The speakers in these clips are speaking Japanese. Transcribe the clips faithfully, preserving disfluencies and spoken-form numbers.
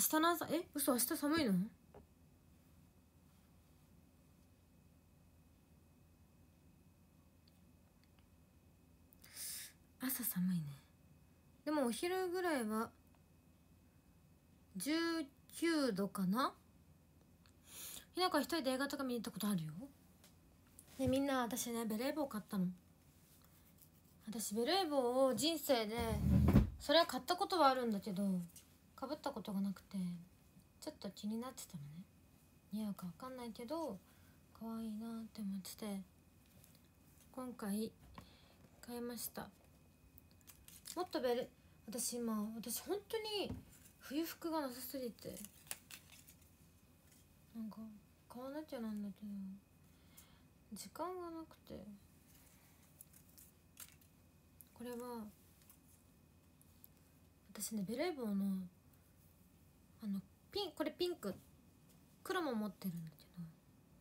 日の朝、え、嘘、明日寒いの？朝寒いね。でもお昼ぐらいはじゅうきゅうどかな。ひなこは一人で映画とか見に行ったことあるよ。でみんな、私ねベレー帽買ったの。私ベレー帽を人生でそれは買ったことはあるんだけどかぶったことがなくてちょっと気になってたのね。似合うか分かんないけど可愛いなって思ってて今回買いました。もっとベレ私今私本当に冬服がなさすぎてなんか買わなきゃなんだけど時間がなくて、これは私ねベレー帽のあのピンこれピンク黒も持ってるんだけど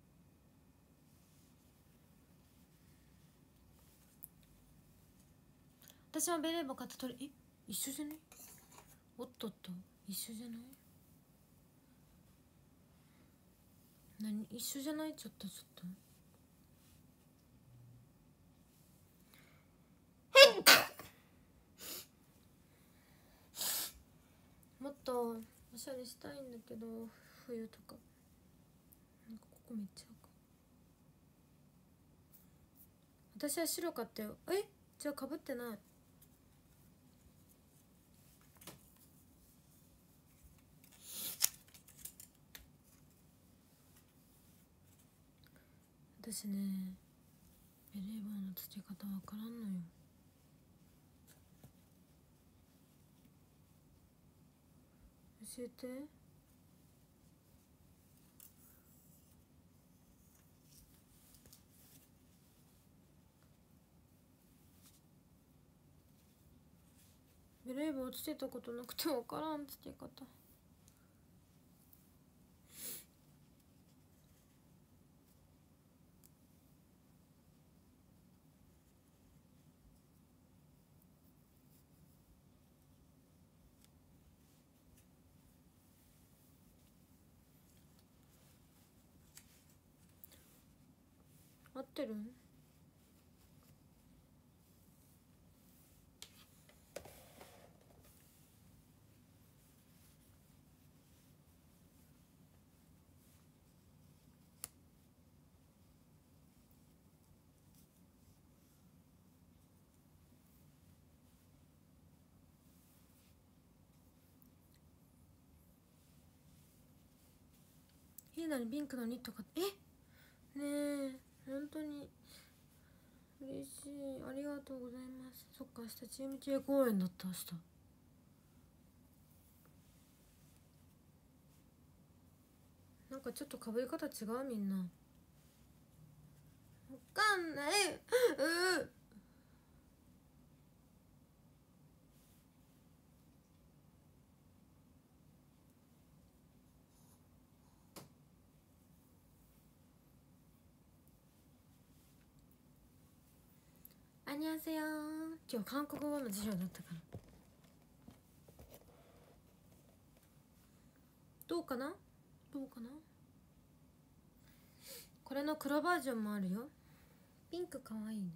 私はベレー帽買ったとりえ一緒じゃない？おっとっと一緒じゃない？何一緒じゃない？ちょっとちょっともっとおしゃれしたいんだけど冬とかなんかここめっちゃ赤い。私は白買ったよ。えじゃあかぶってない。私ねベレー帽の付け方わからんのよ。教えて。ベレー帽つけたことなくてわからん付け方。合ってる？ひなにピンクのニット買って。えねえ本当に嬉しい、ありがとうございます。そっか明日チーム系公演だった。明日なんかちょっとかぶり方違うみんな。わかんない。うんアニョンセヨー。今日韓国語の授業だったから。どうかなどうかな。これの黒バージョンもあるよ。ピンクかわいいね。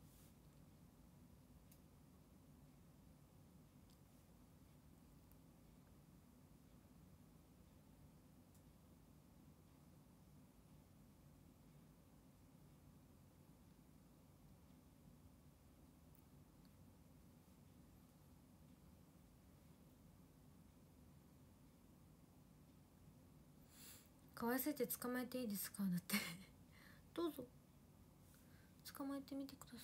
かわいすぎて捕まえていいですかだってどうぞ捕まえてみてくださ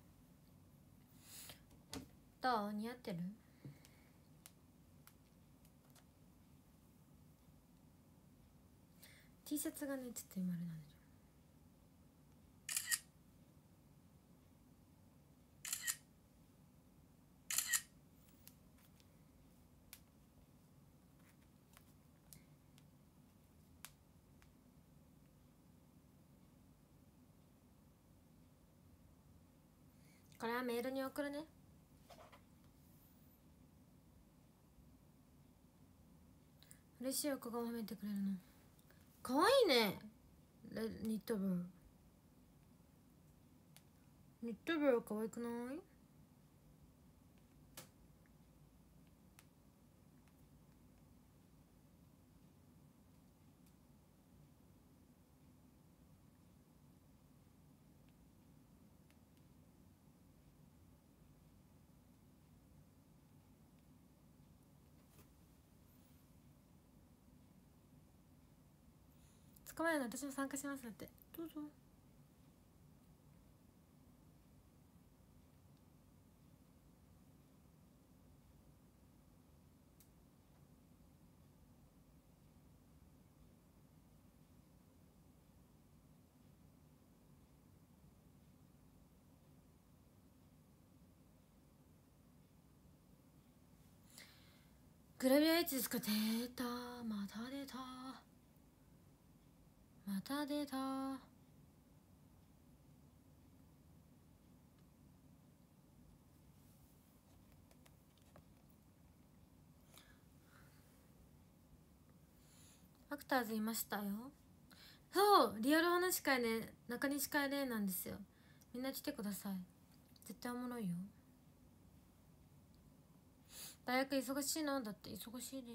い。どう似合ってる？ T シャツがねちょっと今あれなんだけどこれはメールに送るね。 嬉しいお顔を褒めてくれるのかわいいね。レニットブルニットブルかわいくない？捕まえるの私も参加しますだって。どうぞ。グラビアいつですか？出た、また出た、また出た。アクターズいましたよ。そう、リアル話し会ね、中西会例なんですよ。みんな来てください。絶対おもろいよ。大学忙しいの？だって忙しいです。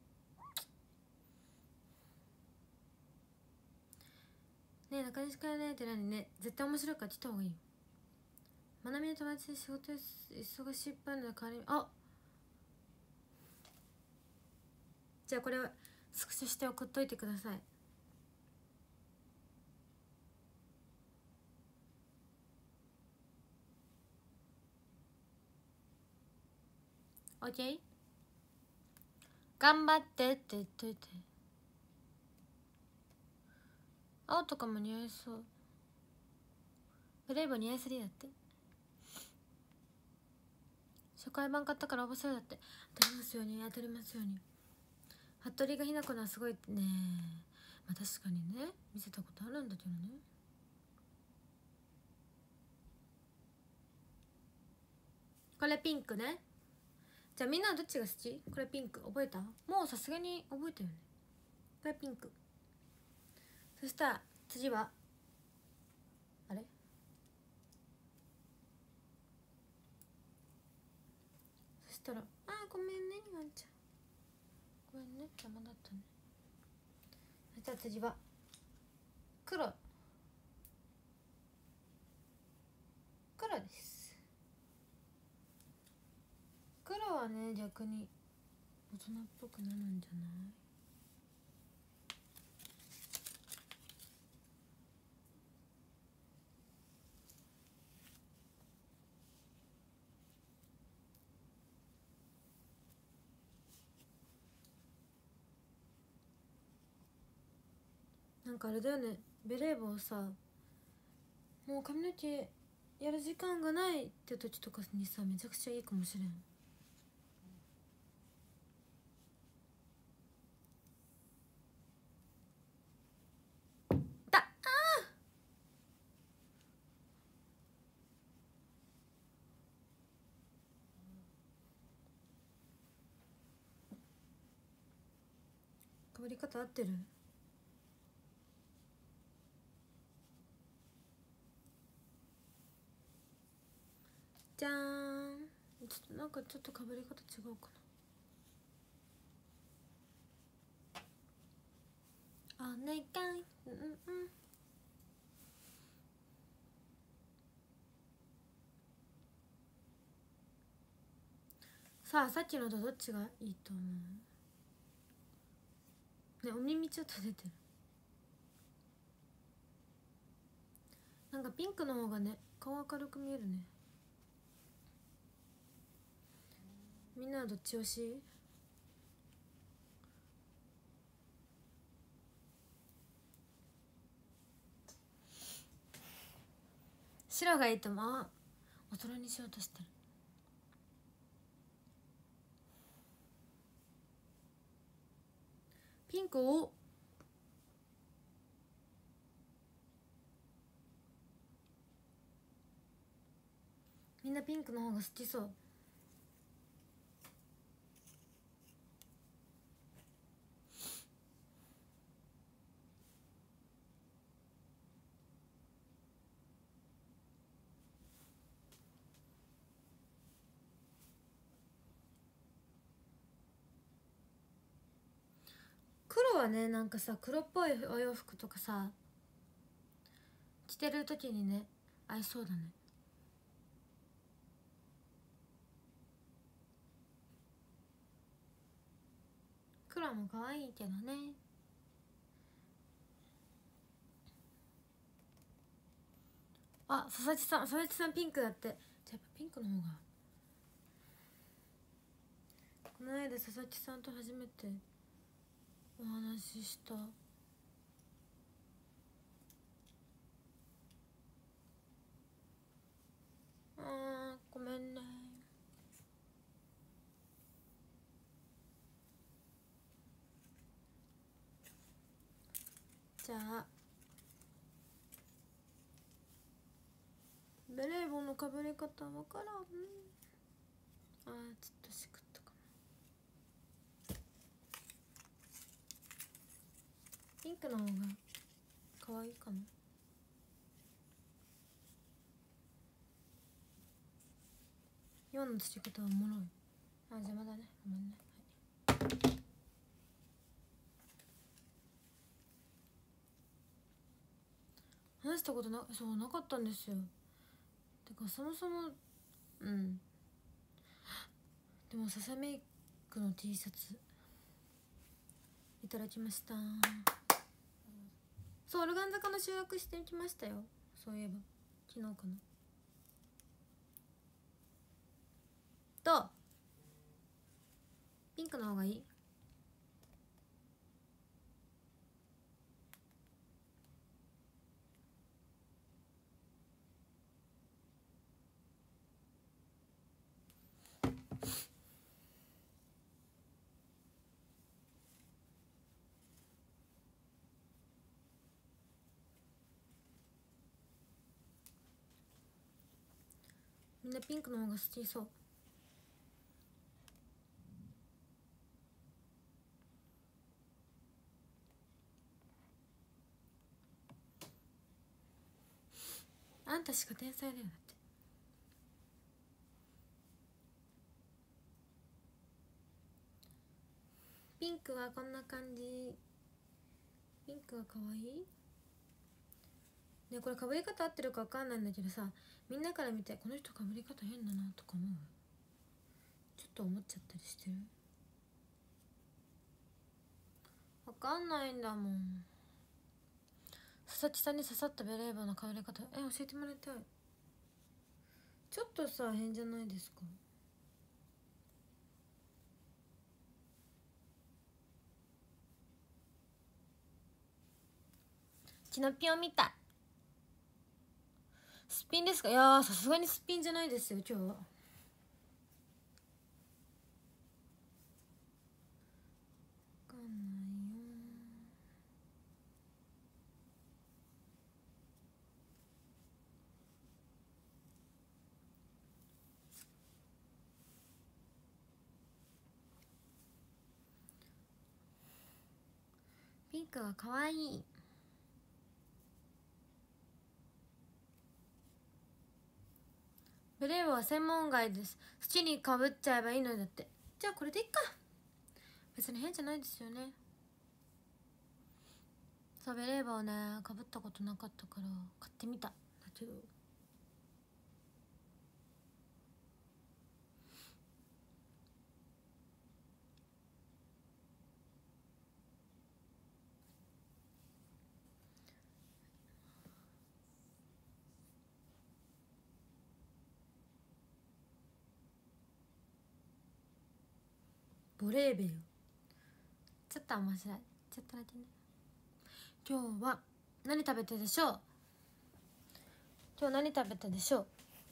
ねえ、中西会例って何ね。絶対面白いから来た方がいいよ。まなみの友達で仕事忙しいっぱいので代わりに、あ、じゃあこれはスクショして送っといてください。オッケー、頑張ってって言っといて。青とかも似合いそう。ブレイボ似合いすぎだって。初回版買ったから応募するだって。当たりますように、当たりますように。服部がひな子のはすごいね。まあ確かにね、見せたことあるんだけどね。これピンクね。じゃあみんなはどっちが好き？これピンク覚えた？もうさすがに覚えたよね。これピンク。そしたら次はあれ、そしたら、あーごめんねワンちゃん、ごめんね、邪魔だったね。そしたら次は黒、黒です。黒はね、逆に大人っぽくなるんじゃない？なんかあれだよね、ベレー帽さ、もう髪の毛やる時間がないって時とかにさ、めちゃくちゃいいかもしれん。だあー、かぶり方合ってる？じゃーん。ちょっとなんかちょっとかぶり方違うかな。お願い、うんうんうん。さあ、さっきのとどっちがいいと思う？ね、お耳ちょっと出てる。なんかピンクの方がね、顔明るく見えるね。みんなはどっち推し？白がいいと思う。大人にしようとしてる。ピンクをみんなピンクの方が好きそう。 黒はね、なんかさ黒っぽいお洋服とかさ着てる時にね合いそうだね。黒も可愛いけどね。あ、佐々木さん、佐々木さんピンクだって。じゃあやっぱピンクの方が。この間佐々木さんと初めてお話しした。あーごめんね。じゃあベレー帽のかぶり方わからん。あーちょっとしくったかな。ピンクの方が可愛いかな。よんのつけ方はおもろい。あ、邪魔だね、ごめんね。はい、話したことな、そうなかったんですよ。てかそもそもうんでもささメイクの T シャツいただきました。そう、オルガン坂の収録してきましたよ。そういえば昨日かな。とピンクの方がいい。みんなピンクの方が好きそう。あんたしか天才だよ。だってピンクはこんな感じ。ピンクは可愛いね。これかぶり方合ってるか分かんないんだけどさ、みんなから見てこの人かぶり方変だなとか思う。ちょっと思っちゃったりしてる。分かんないんだもん。佐々木さんに刺さったベレー帽のかぶり方え教えてもらいたい。ちょっとさ変じゃないですか。キノピオみたい。すっぴんですか。いやーさすがにすっぴんじゃないですよ今日は。分かんないよ。ピンクは可愛い。ベレー帽は専門外です。好きにかぶっちゃえばいいのだって。じゃあこれでいっか。別に変じゃないですよね。そうベレー帽をねかぶったことなかったから買ってみた。だけどボレーベよ。ちょっと面白い。ちょっとだけね。今日は何食べたでしょう。今日何食べたでしょう。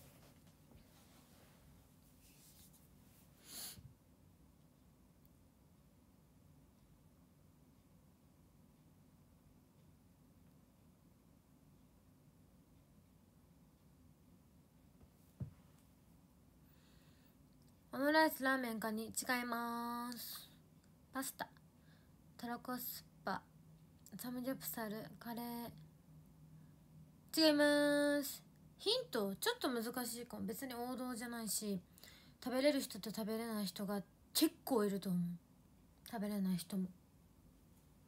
オムライスラーメンかに違います。パスタタラコスパサムギョプサルカレー違います。ヒントちょっと難しいかも。別に王道じゃないし食べれる人と食べれない人が結構いると思う。食べれない人も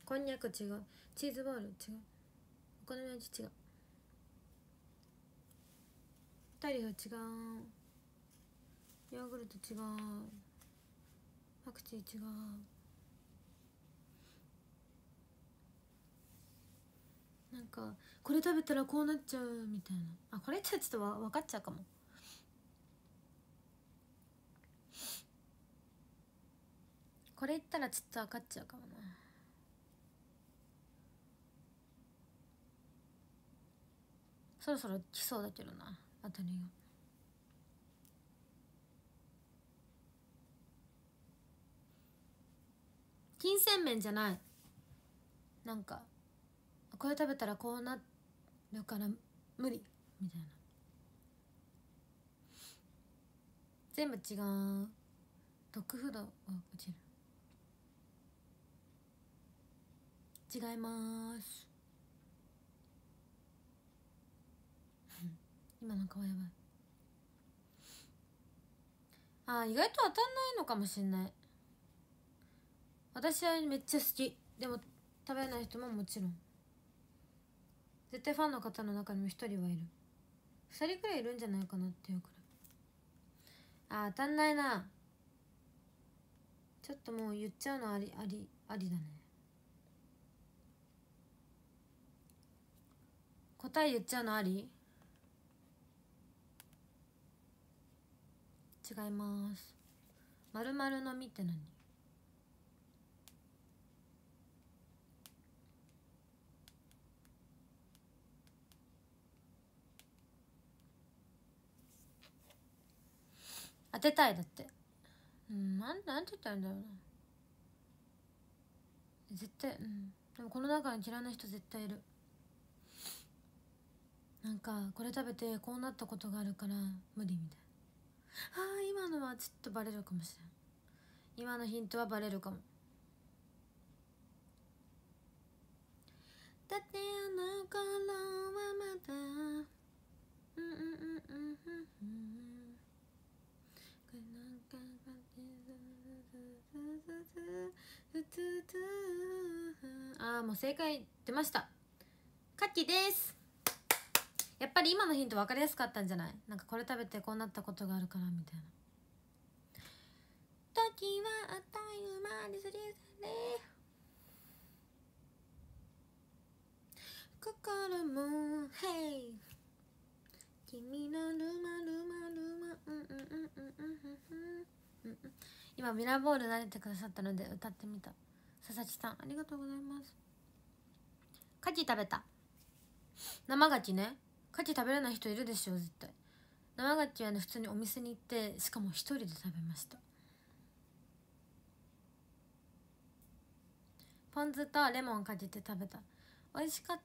こんにゃく違う、チーズボール違う、お好み味違う、トリュフ違う、ヨーグルト違う、パクチー違う。なんかこれ食べたらこうなっちゃうみたいな。あ、これってちょっとわ分かっちゃうかも。これ言ったらちょっと分かっちゃうかもな。そろそろ来そうだけどな、当たりが。金銭面じゃない、なんかこれ食べたらこうなるから無理みたいな。全部違う。ドッグフードは落ちる。違います今の顔やばい。あー、意外と当たんないのかもしんない。私はめっちゃ好き。でも食べない人ももちろん。絶対ファンの方の中にも一人はいる。二人くらいいるんじゃないかなっていうくらい。あー、当たんないな。ちょっともう言っちゃうのありありありだね。答え言っちゃうのあり？違います。〇〇のみって何？当てたいだって。うん、なんなんて言ったらいいんだろうな。絶対、うん。でもこの中に嫌いな人絶対いる。なんかこれ食べてこうなったことがあるから無理みたいな。あー、今のはちょっとバレるかもしれん。今のヒントはバレるかも。だってあの頃はまだうんうんうんうんうん。ああ、もう正解出ました。カキです。やっぱり今のヒント分かりやすかったんじゃない？なんかこれ食べてこうなったことがあるからみたいな。時はあっという間に過ぎ去れ、心もヘイ君のルマルマルマうんうんうんうんうんうんうん。今ミラーボール撫でてくださったので歌ってみた。佐々木さんありがとうございます。カキ食べた。生ガキね。カキ食べれない人いるでしょ絶対。生ガキはね普通にお店に行ってしかも一人で食べました。ポン酢とレモンかけて食べた。美味しかった。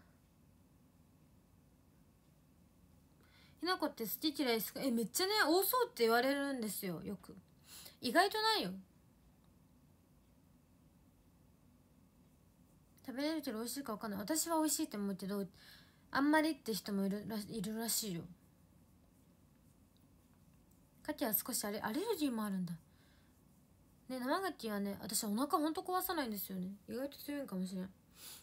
ひなこって好き嫌いですか？え、めっちゃね多そうって言われるんですよよく。意外とないよ。食べれるけど美味しいか分かんない。私は美味しいって思うけどあんまりって人もいるらいるらしいよ。カキは少しアレアレルギーもあるんだね。生ガキはね私お腹ほんと壊さないんですよね。意外と強いんかもしれん。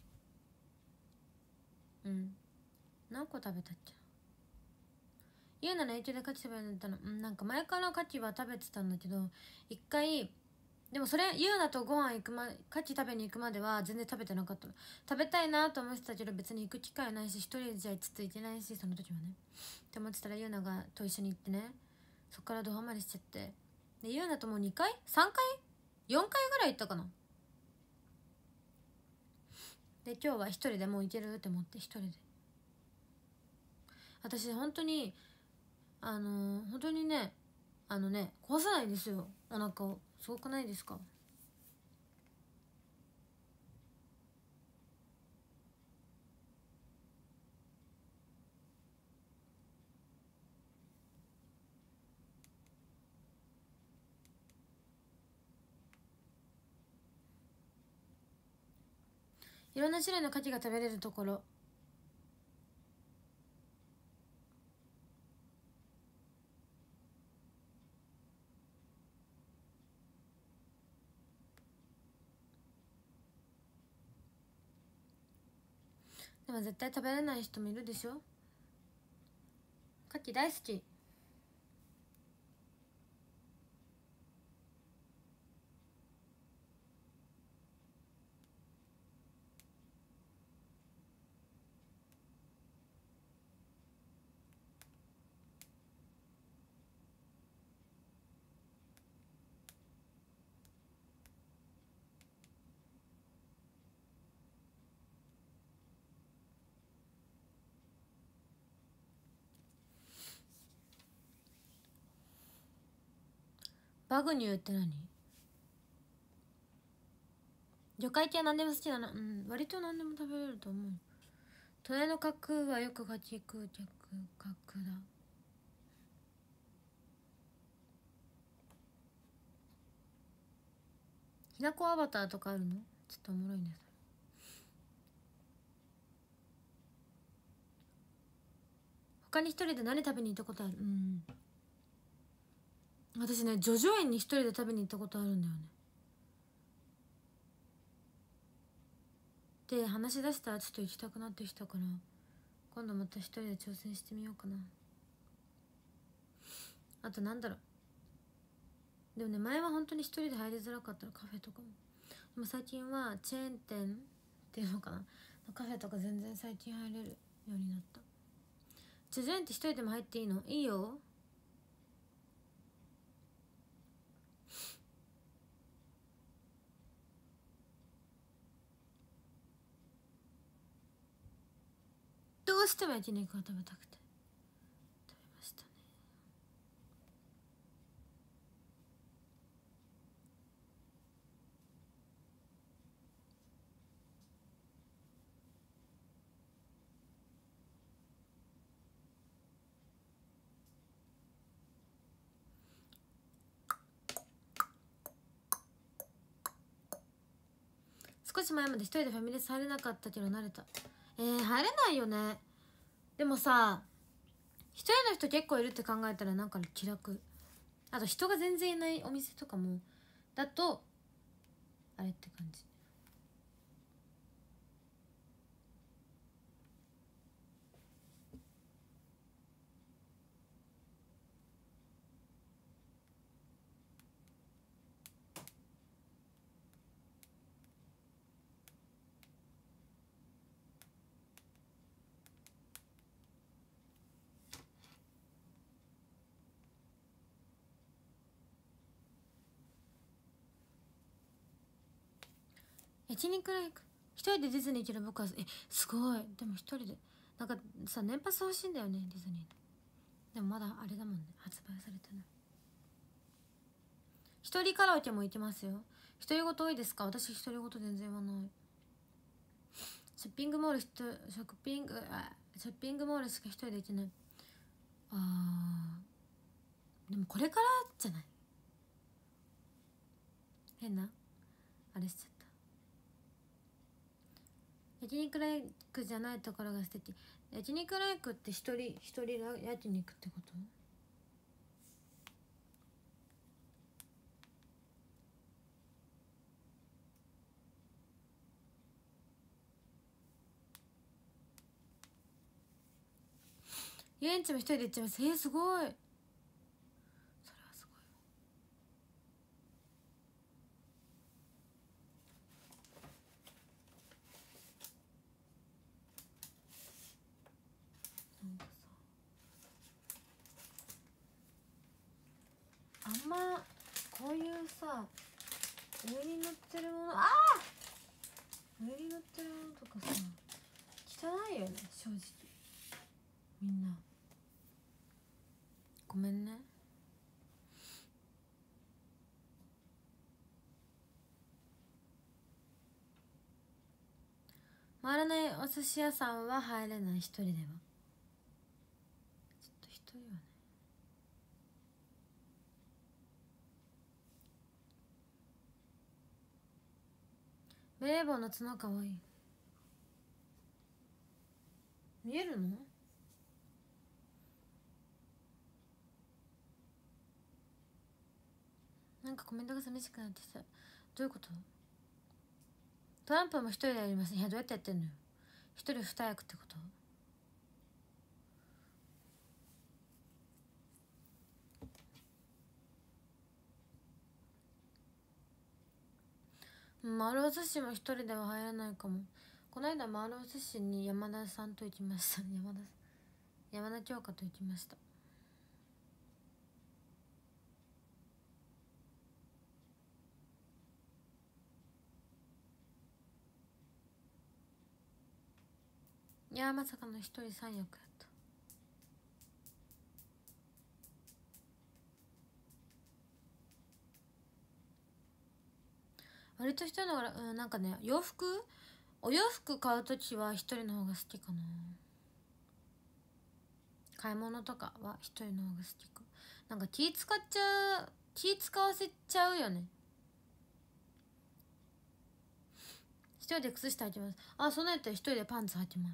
うん。何個食べたっけ？ユーナの影響でカキ食べるようになったの。うん、なんか前からカキは食べてたんだけど一回でもそれユーナとご飯行くまカキ食べに行くまでは全然食べてなかったの。食べたいなと思ってたけど別に行く機会ないし一人じゃつついてないしその時はねって思ってたらユーナがと一緒に行ってねそっからドハマりしちゃってでユーナともうにかいさんかいよんかいぐらい行ったかな。で今日は一人でもう行けるって思って一人で。私本当にあのー、本当にねあのね壊さないんですよお腹を。すごくないですか？いろんな種類の牡蠣が食べれるところ。 でも絶対食べれない人もいるでしょ。牡蠣大好き。バグニューって何？魚介系は何でも好きなの。うん、割と何でも食べれると思う。隣の角はよくガチ食う客角だ。ひなこアバターとかあるの？ちょっとおもろいね。他に一人で何食べに行ったことある？うん、私ね、叙々苑に一人で食べに行ったことあるんだよね。で話し出したらちょっと行きたくなってきたから、今度また一人で挑戦してみようかな。あとなんだろう、でもね、前は本当に一人で入りづらかったらカフェとかも。でも最近はチェーン店っていうのかな、カフェとか全然最近入れるようになった。叙々苑って一人でも入っていいの？いいよ。どうしても焼肉が食べたくて食べましたね。少し前まで一人でファミレス入れなかったけど慣れた。えー、入れないよね。でもさ、一人の人結構いるって考えたらなんか気楽。あと人が全然いないお店とかもだとあれって感じ。焼肉ライク一人でディズニー行ける僕はえすごい。でも一人でなんかさ、年パス欲しいんだよねディズニーの。でもまだあれだもんね、発売されてない。一人カラオケも行きますよ。独り言多いですか？私独り言全然言わない。ショッピングモールショッピングあショッピングモールしか一人で行けない。あーでもこれからじゃない？変なあれしちゃった。焼肉ライクじゃないところが素敵。焼肉ライクって一人一人焼肉ってこと？遊園地も一人で行っちゃいます。えー、すごい。それはすごい。なんかさ、あんまこういうさ上に乗ってるもの、ああ上に乗ってるものとかさ汚いよね正直。みんなごめんね。回らないお寿司屋さんは入れない。一人ではちょっと一人はね。ベレー帽の角かわいい。見えるの？なんかコメントが寂しくなってきた。どういうこと？トランプも一人でやります。いやどうやってやってんのよ。 一人二役ってこと？丸尾寿司も一人では入らないかも。この間丸尾寿司に山田さんと行きました山田山田京香と行きました。いやまさかの一人三役やった。割と一人の方が、うん、なんかね洋服お洋服買うときは一人の方が好きかな。買い物とかは一人の方が好きか。なんか気使っちゃう気使わせちゃうよね。一人で靴下履いてます。あ、そんなやったら一人でパンツ履いてます。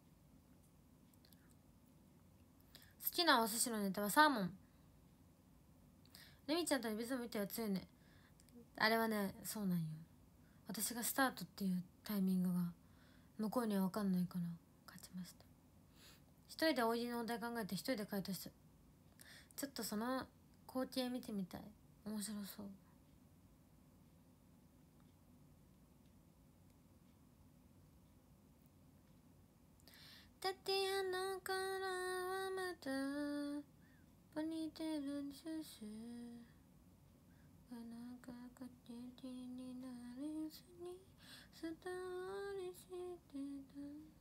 好きなお寿司のネタはサーモン。レミちゃんとエビゾ見ては強いね。あれはね、そうなんよ。私がスタートっていうタイミングが向こうには分かんないから勝ちました。一人でおいじのお題考えて一人で回答した。ちょっとその光景見てみたい。面白そう。タティアナからはまたポニーテールにシュシュなんかかけ気になれずにストーリーしてた。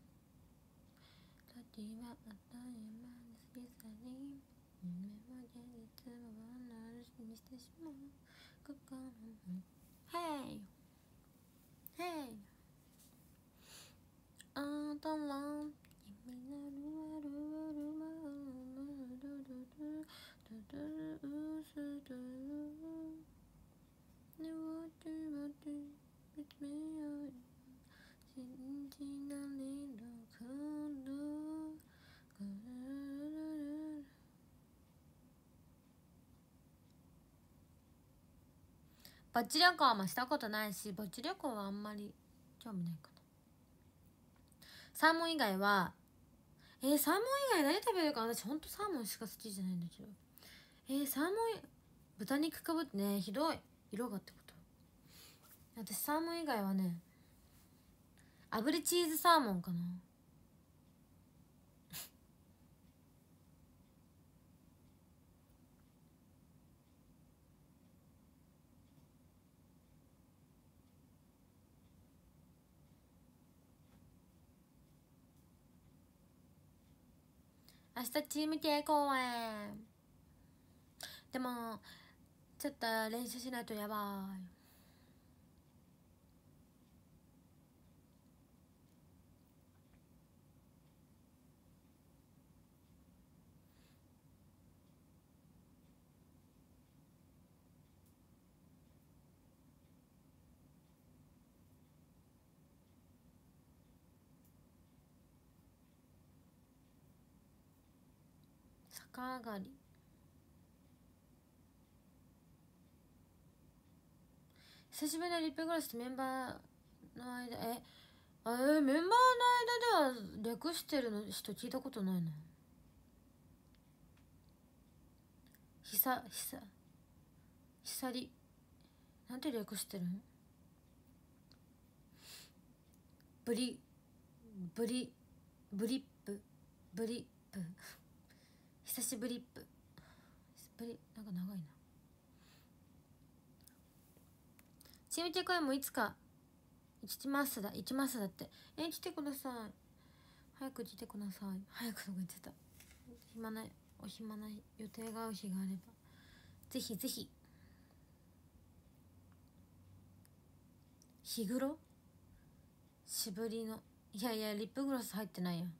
時はあっという間に過ぎ去り夢も現実も同じにしてしまう心も Hey Hey あたら君なるわるわるまるるるるるるうするねわてわて見つめ合い信じられるかな。バッチ旅行もしたことないし、バッチ旅行はあんまり興味ないかな。サーモン以外はえー、サーモン以外何食べるか。私ほんとサーモンしか好きじゃないんだけど。えー、サーモン豚肉かぶってね、ひどい色がってこと。私サーモン以外はね炙りチーズサーモンかな。明日チーム系公演でもちょっと練習しないとやばい。逆上がり久しぶりのリップグラスとメンバーの間えあえー、メンバーの間では略してるの人聞いたことないな。ひさひさひさりなんて略してるん。ブリブリブリップブリップ久しぶりっぷブリなんか長いな。チームテコイもいつか行きますだ行きますだってえ来てください早く来てください早くとか言ってた。暇ないお暇ない予定が合う日があればぜひぜひ。日黒しぶりのいやいやリップグロス入ってないやん。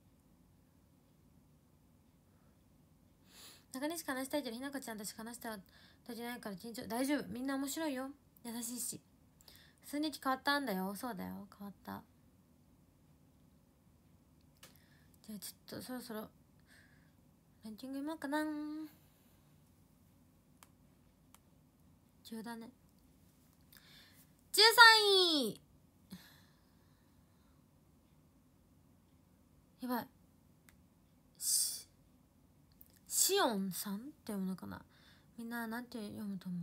中西話したいけどひなこちゃんたち話した時ないから緊張。大丈夫みんな面白いよ優しいし。数日変わったんだよ。そうだよ変わった。じゃあちょっとそろそろランキング読もうかな。急だね。じゅうさんいやばい、しシオンさんって読むのかな。みんななんて読むと思う？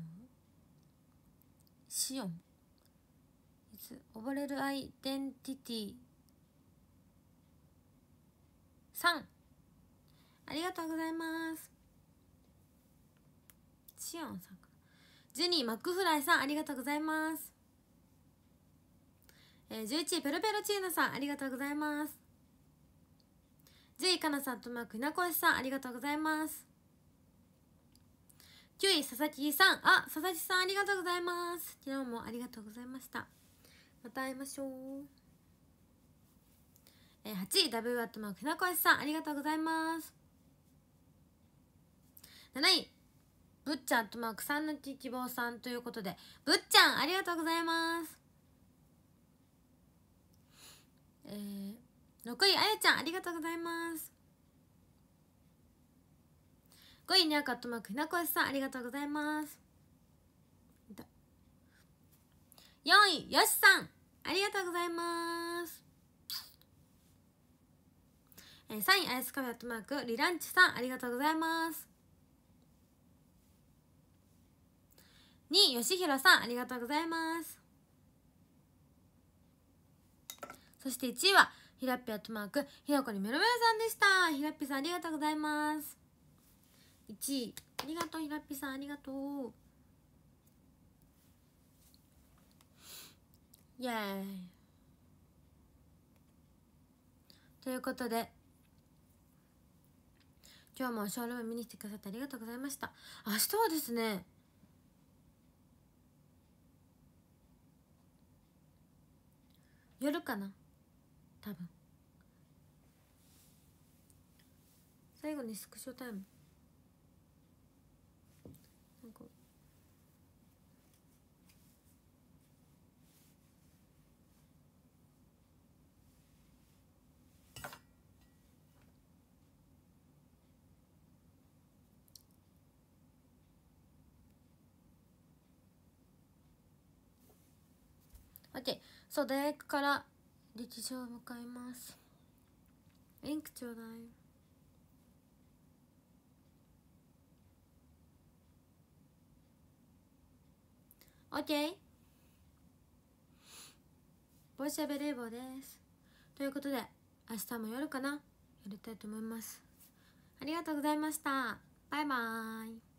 シオン。溺れるアイデンティティさん、ありがとうございます。シオンさんかな。ジュニーマックフライさん、ありがとうございます。えー、じゅういちいペロペロチーノさん、ありがとうございます。じゅういかなさんとマークひなこしさん、ありがとうございます。きゅうい佐々木さん、あ、佐々木さんありがとうございます。昨日もありがとうございました。また会いましょう。えー、はちいダブルアットマークひなこしさん、ありがとうございます。なない、ぶっちゃんとマークさんのき希望さんということで、ぶっちゃんありがとうございます。えー、ろくいあやちゃん、ありがとうございます。ごいにゃかっとマークひなこしさん、ありがとうございます。よんいよしさん、ありがとうございます。えー、さんいアイスカフェアットマークリランチさん、ありがとうございます。にいよしひろさん、ありがとうございます。そしていちいはひらっぴアットマークひなこにメロメロさんでした。ひらっぴさんありがとうございます。いちいありがとう、ひらっぴさんありがとう。イエーイ。ということで今日もショールーム見に来てくださってありがとうございました。明日はですね、夜かな、多分。最後にスクショタイムなんかOK、そう、大学から劇場を向かいます。リンクちょうだい。OK、ボイシャベレーボーです。ということで明日も夜かな、やりたいと思います。ありがとうございました。バイバーイ。